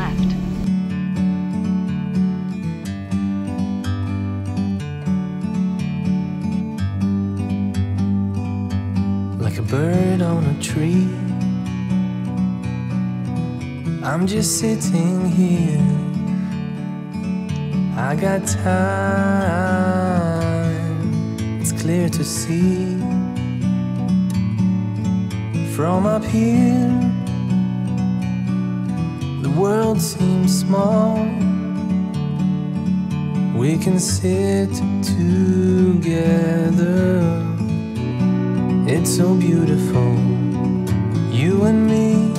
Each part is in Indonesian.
left. Like a bird on a tree, I'm just sitting here. I got time, it's clear to see. From up here, the world seems small. We can sit together. It's so beautiful, you and me.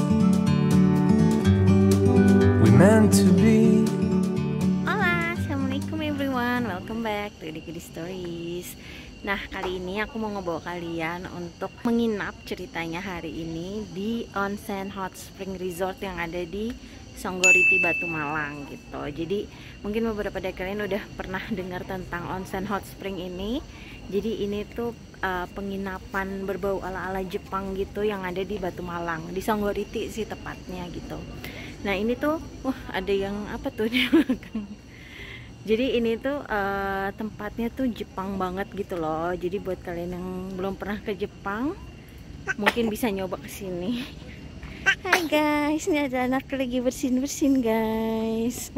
We meant to be. Hola, assalamualaikum everyone. Welcome back to the Goody Stories. Nah, kali ini aku mau ngebawa kalian untuk menginap ceritanya hari ini di Onsen Hot Spring Resort yang ada di Songgoriti, Batu Malang gitu. Jadi mungkin beberapa dari kalian udah pernah dengar tentang Onsen Hot Spring ini. Jadi ini tuh penginapan berbau ala-ala Jepang gitu yang ada di Batu Malang, di Songgoriti sih tepatnya gitu. Nah ini tuh, ada yang apa tuh di belakang. Jadi ini tuh tempatnya tuh Jepang banget gitu loh. Jadi buat kalian yang belum pernah ke Jepang, mungkin bisa nyoba kesini. Hai guys, ini ada anak lagi bersin-bersin guys.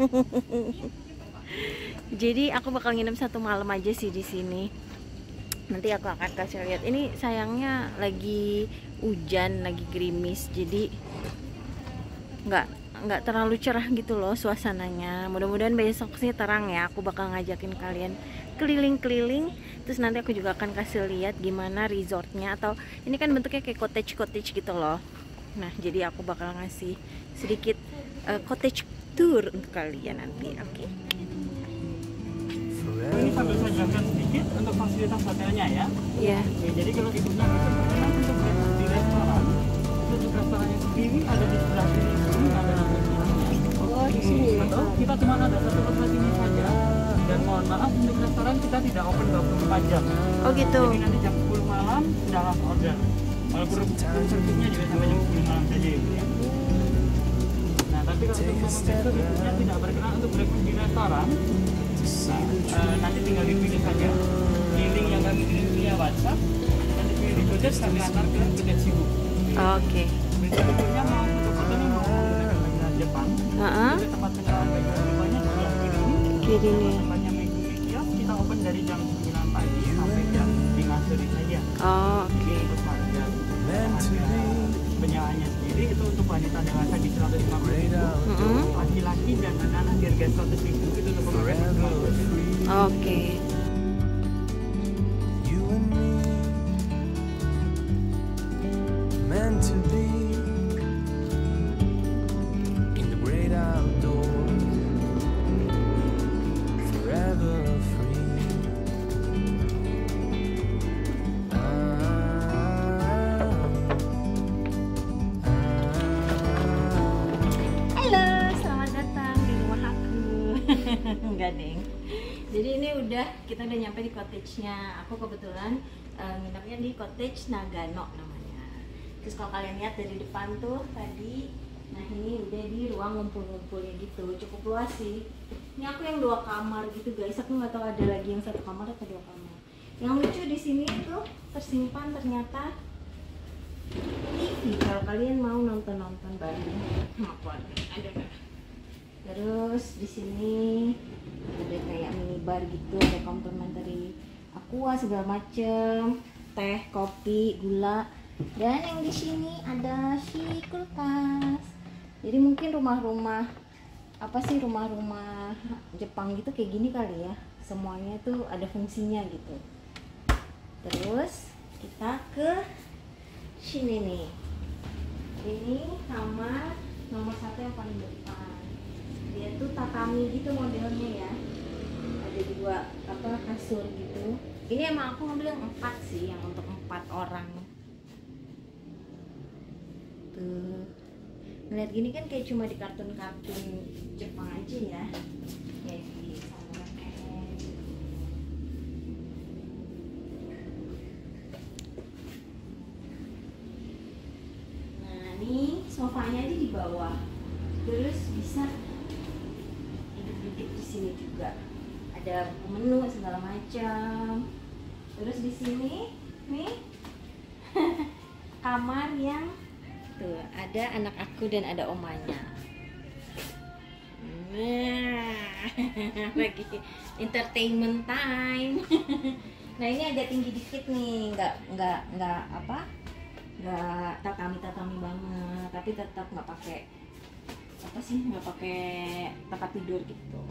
Jadi aku bakal nginep 1 malam aja sih di sini. Nanti aku akan kasih lihat. Ini sayangnya lagi hujan, lagi gerimis, jadi nggak terlalu cerah gitu loh suasananya. Mudah-mudahan besok sih terang ya. Aku bakal ngajakin kalian keliling-keliling. Terus nanti aku juga akan kasih lihat gimana resortnya. Atau ini kan bentuknya kayak cottage gitu loh. Nah jadi aku bakal ngasih sedikit cottage tour untuk kalian nanti. Oke? Ini sambil saya jelaskan sedikit untuk fasilitas hotelnya ya. Iya. Oke, jadi kalau ibunya berkenan untuk breakfast di restoran, untuk restorannya sendiri ada di sebelah sini, ada namanya. Oh di sini ya. Betul. Kita cuma ada satu tempat ini saja. Dan mohon maaf untuk restoran kita tidak open 24 jam. Oh gitu. Jadi nanti jam 10 malam sudah langsung order. Kalau room service-nya juga sampai jam 10 malam saja ibu ya. Nah tapi kalau untuk besok ibunya tidak berkenan untuk breakfast di restoran. Nanti tinggal dipilih saja di link yang kami kirim via WhatsApp. Nanti pilih di Gojek kami antar ke tiket sibuk. Oke. Bentuknya mau foto-fotonya mau menggunakan bahasa Jepang. Itu tempat penyewaan baju semuanya di sebelah kiri ini. Tempatnya Megumi Kios kita open dari jam 9 pagi sampai jam 5 sore saja. Oh, oke. Untuk harga penyewaannya sendiri itu untuk wanita dewasa di 150.000, laki-laki dan anak-anak di harga 100.000 itu untuk pengalaman 50. Oke. You and me, meant to be in the great outdoors, forever free. Halo, selamat datang di rumah aku. Enggak deng. Jadi ini kita udah nyampe di cottage-nya. Aku kebetulan nginepnya di cottage Nagano namanya. Terus kalau kalian lihat dari depan tuh tadi, nah ini udah di ruang ngumpul-ngumpulnya gitu. Cukup luas sih. Ini aku yang 2 kamar gitu guys. Aku nggak tahu ada lagi yang 1 kamar atau 2 kamar. Yang lucu di sini tuh tersimpan ternyata TV kalau kalian mau nonton bareng sama keluarga. Ada nggak? Terus di sini ada kayak minibar gitu, ada complimentary aqua segala macem, teh, kopi, gula. Dan yang di sini ada si kulkas. Jadi mungkin rumah-rumah rumah-rumah Jepang gitu kayak gini kali ya. Semuanya tuh ada fungsinya gitu. Terus kita ke sini nih. Ini kamar nomor 1 yang paling depan. Dia tuh tatami gitu modelnya ya. Ada 2 kasur gitu. Ini emang aku ngambil yang 4 sih, yang untuk 4 orang. Tuh. Ngeliat gini kan kayak cuma di kartun-kartun Jepang aja ya. Kayak di Samurai X. Nah, ini sofanya aja di bawah. Terus bisa duduk-duduk di sini juga. Ada buku menu segala macam. Terus di sini nih kamar yang tuh ada anak aku dan ada omanya. Nah, lagi entertainment time. Nah ini agak tinggi dikit nih, nggak apa, nggak tatami banget, tapi tetap nggak pakai apa sih, nggak pakai tempat tidur gitu.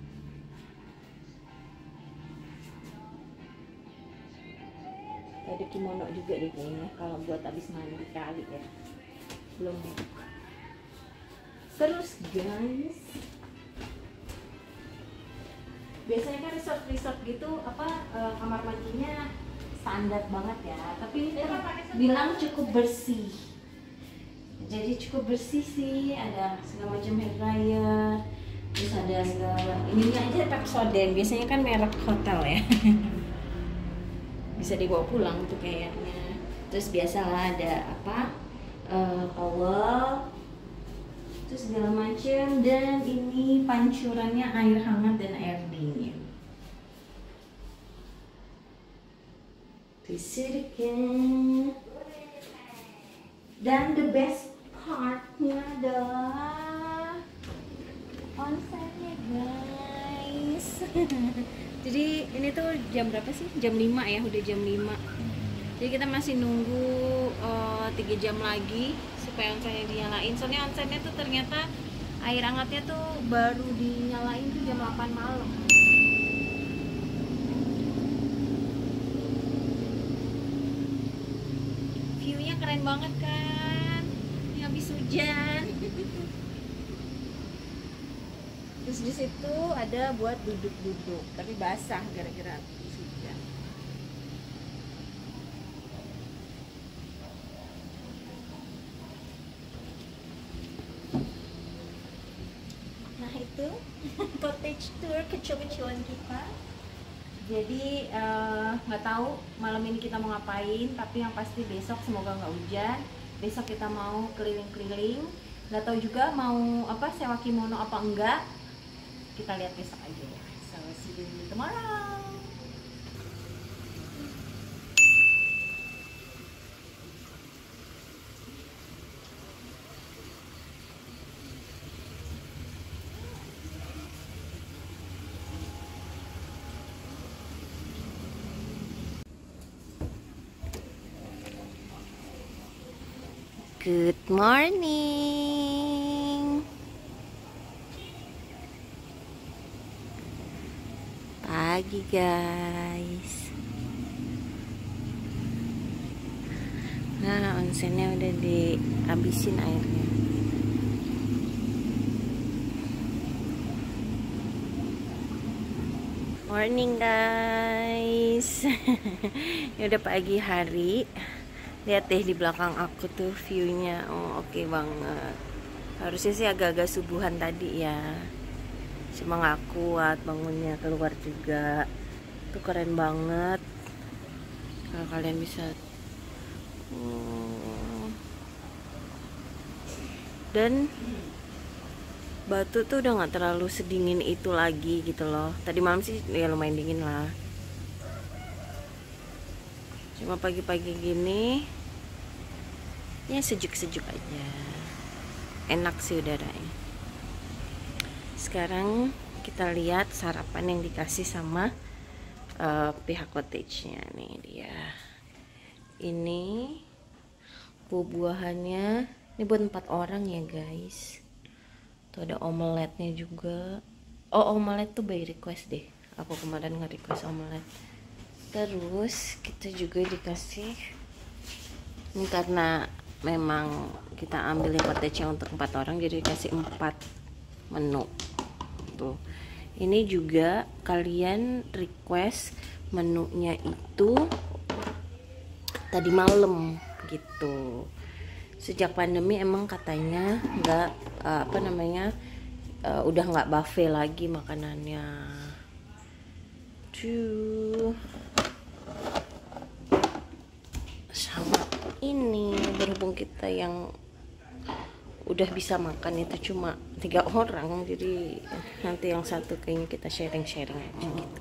Ada kimono juga deh kayaknya kalau buat habis mandi kali ya, belum buka. Terus guys, biasanya kan resort gitu apa kamar mandinya standar banget ya, tapi ini bilang cukup bersih. Jadi cukup bersih sih, ada segala macam hair dryer, terus ada segala ininya aja Pepsodent, biasanya kan merek hotel ya. Bisa dibawa pulang tuh kayaknya. Terus biasalah ada apa towel, terus segala macam, dan ini pancurannya air hangat dan air dingin. Disediakan. Dan the best partnya adalah onsennya guys. Jadi ini tuh jam berapa sih? Jam 5 ya, udah jam 5. Jadi kita masih nunggu 3 jam lagi supaya onsennya dinyalain. Soalnya onsennya tuh ternyata air hangatnya tuh baru dinyalain tuh jam 8 malam. View-nya keren banget kan? Ini habis hujan. Terus di situ ada buat duduk-duduk, tapi basah gara-gara habis hujan. Nah itu cottage tour kecil-kecilan kita. Jadi nggak tahu malam ini kita mau ngapain, tapi yang pasti besok semoga nggak hujan. Besok kita mau keliling-keliling. Nggak tahu juga mau apa, sewa kimono apa enggak. Kita lihat besok aja ya. So see you tomorrow. Good morning. Pagi guys. Nah, onsennya udah dihabisin airnya. Morning guys. Ini udah pagi hari. Lihat deh di belakang aku tuh view-nya. Oh, oke banget. Harusnya sih agak-agak subuhan tadi ya. Cuma nggak kuat bangunnya, keluar juga. Tuh keren banget. Kalau kalian bisa. Dan Batu tuh udah nggak terlalu sedingin itu lagi gitu loh. Tadi malam sih ya lumayan dingin lah. Cuma pagi-pagi gini ya sejuk-sejuk aja. Enak sih udaranya. Sekarang kita lihat sarapan yang dikasih sama pihak cottage-nya. Nih dia. Ini buah-buahannya. Ini buat 4 orang ya guys. Tuh ada omeletnya juga. Oh, omelet tuh by request deh. Aku kemarin nge-request omelet. Terus kita juga dikasih, ini karena memang kita ambil cottage untuk 4 orang, jadi dikasih 4 menu. Tuh. Ini juga kalian request menunya itu tadi malam gitu. Sejak pandemi emang katanya nggak udah nggak buffet lagi makanannya. Tuh. Sama ini berhubung kita yang udah bisa makan itu cuma 3 orang, jadi nanti yang satu kayaknya kita sharing-sharing aja gitu.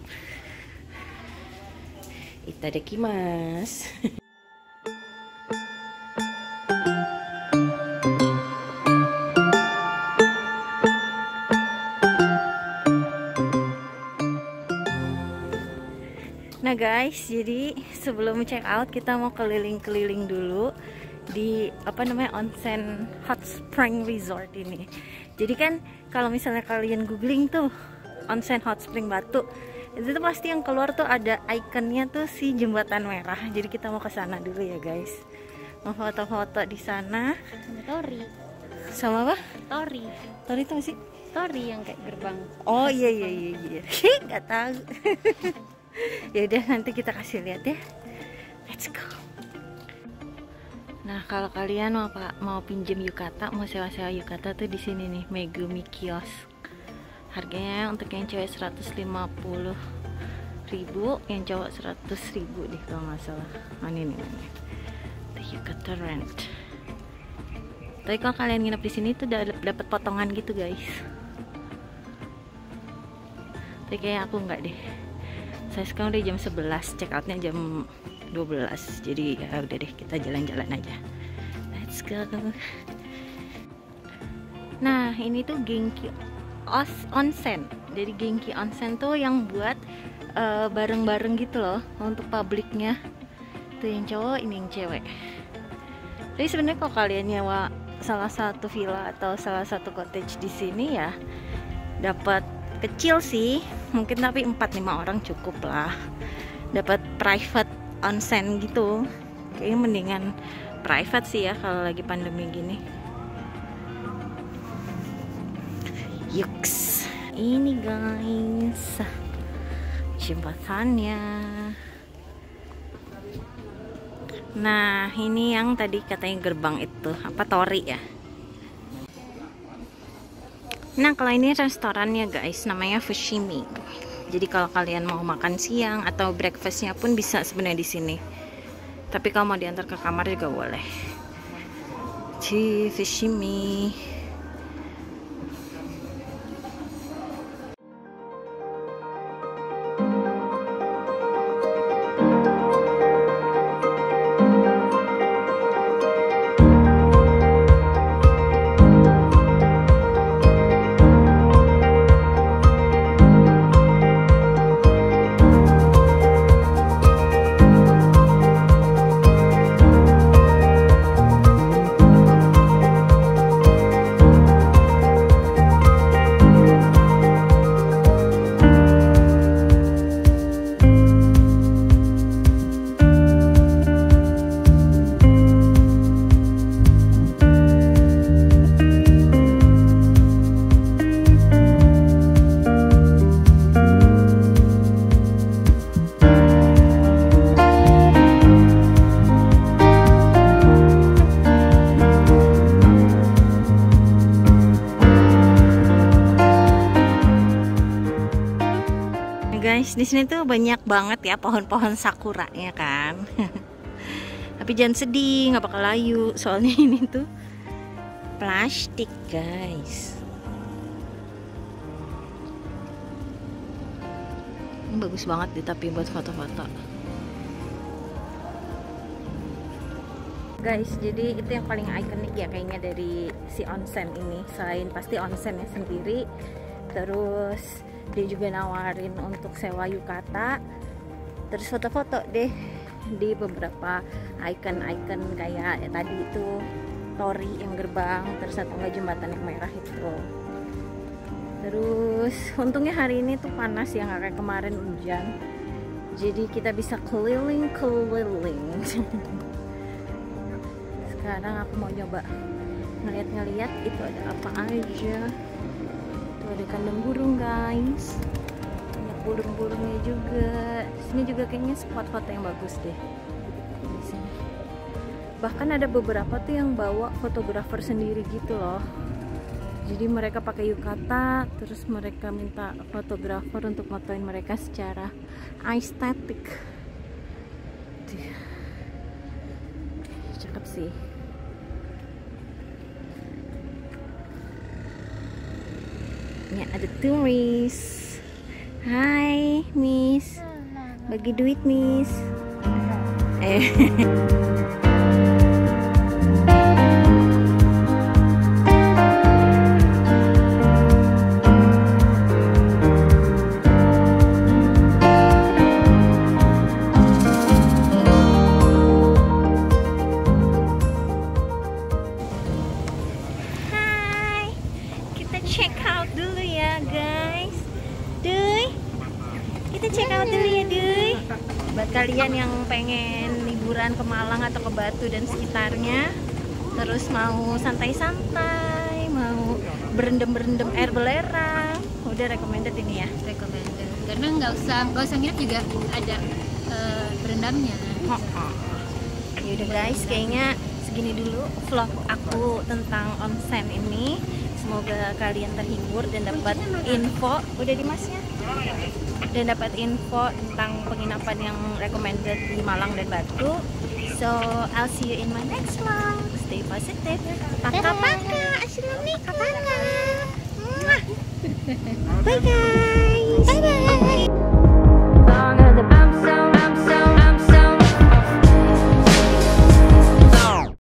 Itadakimasu. Nah guys, jadi sebelum check out kita mau keliling-keliling dulu di onsen hot spring resort ini. Jadi kan kalau misalnya kalian googling tuh onsen hot spring Batu, itu tuh pasti yang keluar tuh ada ikonnya tuh si jembatan merah. Jadi kita mau ke sana dulu ya guys. Mau foto-foto di sana. Sama Tori. Sama apa? Tori. Tori itu sih? Tori yang kayak gerbang. Oh iya. Nggak tahu. Ya udah, nanti kita kasih lihat ya. Let's go. Nah, kalau kalian mau pinjem yukata, mau sewa-sewa yukata tuh di sini nih, Megumi Kiosk. Harganya untuk yang cewek 150.000, yang cowok 100.000 deh kalau nggak salah. Oh, ini nih. The yukata rent. Tapi kalau kalian nginep di sini tuh dapat potongan gitu, guys. Tapi kayak aku nggak deh. Saya sekarang udah jam 11, check outnya jam 12, jadi ya udah deh, kita jalan-jalan aja. Let's go. Nah, ini tuh Genki Onsen. Jadi Genki Onsen tuh yang buat bareng-bareng gitu loh untuk publiknya. Tuh yang cowok, ini yang cewek. Jadi sebenarnya kalau kalian nyewa salah satu villa atau salah satu cottage di sini ya dapat kecil sih, mungkin, tapi 4-5 orang cukup lah. Dapat private onsen gitu. Kayaknya mendingan private sih ya kalau lagi pandemi gini. Yuks. Ini guys jembatannya. Nah, ini yang tadi katanya gerbang itu, apa, Tori ya? Nah, kalau ini restorannya guys, namanya Fushimi. Jadi kalau kalian mau makan siang atau breakfastnya pun bisa sebenarnya di sini. Tapi kalau mau diantar ke kamar juga boleh. Di Fushimi. Guys, di sini tuh banyak banget ya pohon-pohon sakura ya kan. Tapi jangan sedih, nggak bakal layu. Soalnya ini tuh plastik guys. Ini bagus banget deh tapi buat foto-foto. Guys, jadi itu yang paling ikonik ya kayaknya dari si onsen ini. Selain pasti onsennya sendiri, terus dia juga nawarin untuk sewa yukata, terus foto-foto deh di beberapa icon-icon kayak ya, tadi itu Tori yang gerbang, terus atau enggak jembatan yang merah itu. Terus untungnya hari ini tuh panas ya, nggak kayak kemarin hujan, jadi kita bisa keliling-keliling. Sekarang aku mau nyoba ngeliat-ngeliat itu ada apa aja. Ada kandang burung guys, banyak burung-burungnya juga. Sini juga kayaknya spot foto yang bagus deh di sini. Bahkan ada beberapa tuh yang bawa fotografer sendiri gitu loh. Jadi mereka pakai yukata, terus mereka minta fotografer untuk fotoin mereka secara estetik. Cakep sih. Ini ada turis. Hai, Miss. Bagi duit, Miss. Hai, kita check out dulu ya, guys. Duy, kita check out dulu ya, Duy. Buat kalian yang pengen liburan ke Malang atau ke Batu dan sekitarnya, terus mau santai-santai, mau berendam-berendam air belerang, udah recommended ini ya. Recommended. Karena nggak usah nginep juga ada berendamnya. Ya udah guys, kayaknya segini dulu vlog aku tentang onsen ini. Semoga kalian terhibur dan dapat info. Udah di masnya? Dan dapat info tentang penginapan yang recommended di Malang dan Batu. So I'll see you in my next vlog. Stay positive. Paka-paka. Assalamualaikum. Bye guys.